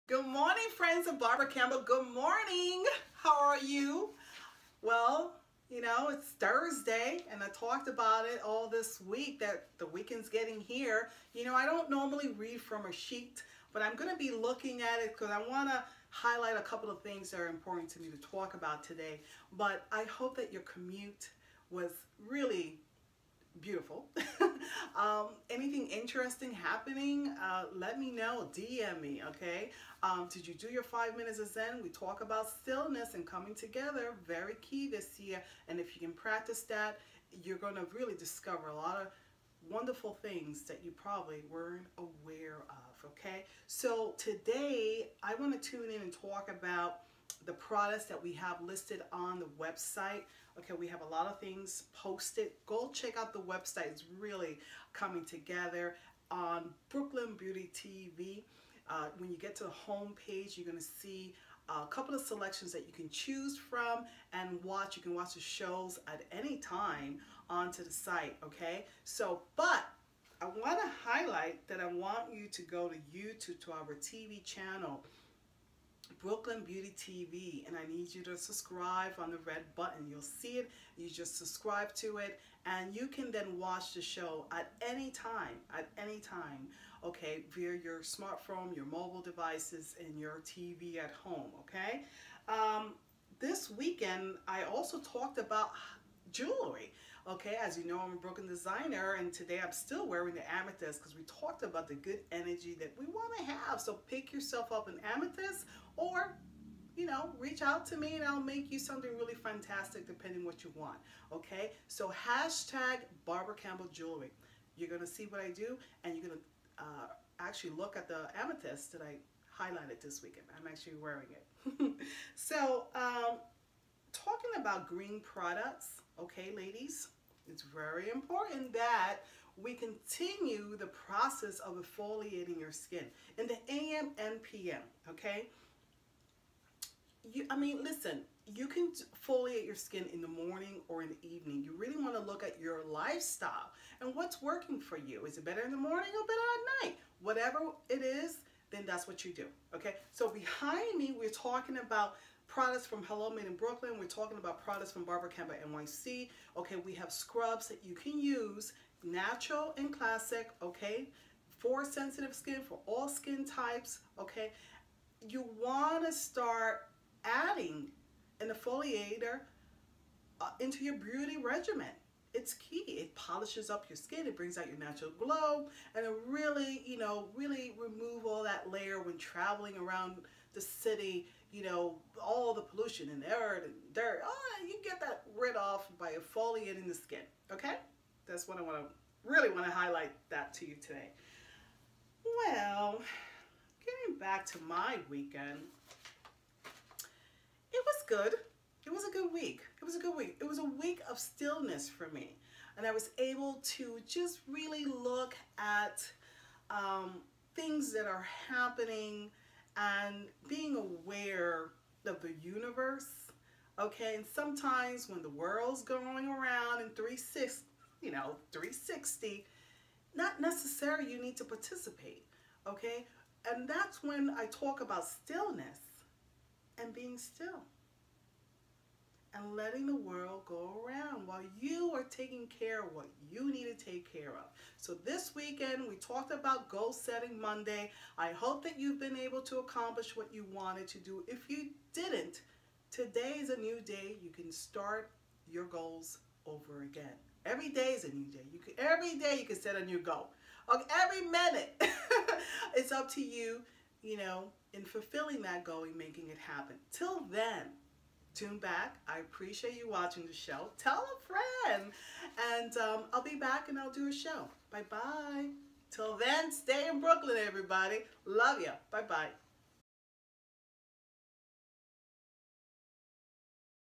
Good morning, friends of Barbara Campbell. Good morning. How are you? Well, it's Thursday, and I talked about it all this week that the weekend's getting here. I don't normally read from a sheet, but I'm going to be looking at it because I want to highlight a couple of things that are important to me to talk about today. But I hope that your commute was really beautiful. Anything interesting happening, let me know. DM me, okay? Did you do your 5 minutes of Zen? We talk about stillness and coming together, very key this year. And if you can practice that, you're going to really discover a lot of wonderful things that you probably weren't aware of, okay? So today, I want to tune in and talk about the products that we have listed on the website. Okay, we have a lot of things posted. Go check out the website. It's really coming together on Brooklyn Beauty TV. When you get to the home page, you're going to see a couple of selections that you can choose from and watch. You can watch the shows at any time onto the site, okay? So, but I want to highlight that I want you to go to YouTube, to our TV channel, Brooklyn Beauty TV, and I need you to subscribe on the red button. You'll see it, you just subscribe to it, and you can then watch the show at any time, okay, via your smartphone, your mobile devices, and your TV at home, okay? This weekend, I also talked about jewelry. Okay, as you know, I'm a Brooklyn designer, and today I'm still wearing the amethyst because we talked about the good energy that we want to have. So pick yourself up an amethyst, or reach out to me and I'll make you something really fantastic depending what you want. Okay, so hashtag Barbara Campbell Jewelry. You're gonna see what I do, and you're gonna actually look at the amethyst that I highlighted this weekend. I'm actually wearing it. So talking about green products, okay, ladies, it's very important that we continue the process of exfoliating your skin in the AM and PM, okay? Listen, you can exfoliate your skin in the morning or in the evening. You really want to look at your lifestyle and what's working for you. Is it better in the morning or better at night? Whatever it is, then that's what you do, okay? So behind me, we're talking about products from Hello Made in Brooklyn. We're talking about products from Barbara Campbell NYC. Okay, we have scrubs that you can use, natural and classic, okay, for sensitive skin, for all skin types, okay. You want to start adding an exfoliator into your beauty regimen. It's key. It polishes up your skin, it brings out your natural glow, and it really, really remove all that layer when traveling around the city, all the pollution and air and dirt. Oh, you get that rid off by exfoliating the skin, okay? That's what I really want to highlight that to you today. Well, getting back to my weekend, it was good. It was a good week. It was a good week. It was a week of stillness for me. And I was able to just really look at things that are happening and being aware of the universe, okay? And sometimes when the world's going around in 360, not necessarily you need to participate, okay? And that's when I talk about stillness and being still and letting the world go around while you are taking care of what you need to take care of. So this weekend, we talked about Goal Setting Monday. I hope that you've been able to accomplish what you wanted to do. If you didn't, today is a new day. You can start your goals over again. Every day is a new day. Every day you can set a new goal. Okay, every minute. It's up to you, in fulfilling that goal and making it happen. Till then, tune back. I appreciate you watching the show. Tell a friend. And I'll be back and I'll do a show. Bye-bye. Till then, stay in Brooklyn, everybody. Love ya. Bye-bye.